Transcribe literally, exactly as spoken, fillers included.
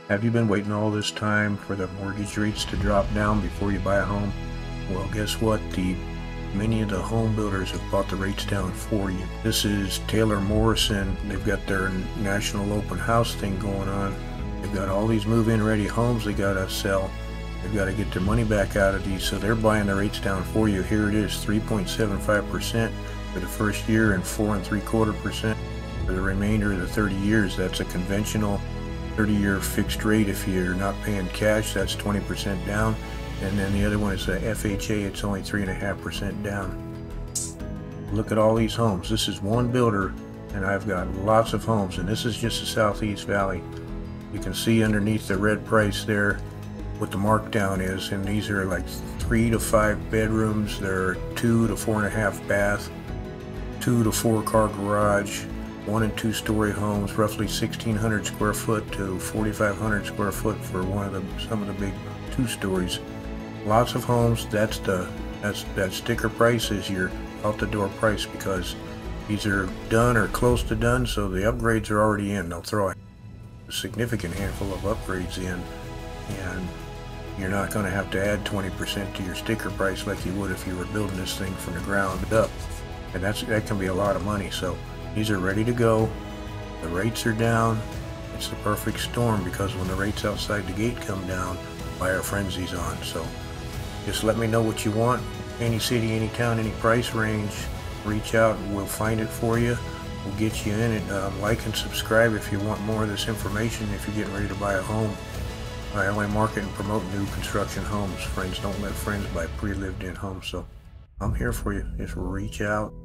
Have you been waiting all this time for the mortgage rates to drop down before you buy a home? Well, guess what? The many of the home builders have brought the rates down for you. This is Taylor Morrison. They've got their national open house thing going on. They've got all these move-in ready homes they gotta sell. They've got to get their money back out of these, so they're buying the rates down for you. Here it is, three point seven five percent for the first year and four and three quarter percent for the remainder of the thirty years. That's a conventional thirty year fixed rate. If you're not paying cash, that's twenty percent down. And then the other one is a F H A, it's only three point five percent down. Look at all these homes. This is one builder, and I've got lots of homes, and this is just the Southeast Valley. You can see underneath the red price there what the markdown is, and these are like three to five bedrooms. They're two to four and a half bath, two to four car garage, one and two story homes, roughly sixteen hundred square foot to forty-five hundred square foot for one of the some of the big two stories. Lots of homes. That's the that's that sticker price is your out the door price, because these are done or close to done, so the upgrades are already in. They'll throw a significant handful of upgrades in, and you're not going to have to add twenty percent to your sticker price like you would if you were building this thing from the ground up, and that's that can be a lot of money. So these are ready to go. The rates are down. It's the perfect storm, because when the rates outside the gate come down, buyer frenzy's on. So just let me know what you want. Any city, any town, any price range, reach out and we'll find it for you. We'll get you in it. Um, like and subscribe if you want more of this information, if you're getting ready to buy a home. I only market and promote new construction homes. Friends don't let friends buy pre-lived in homes. So I'm here for you. Just reach out.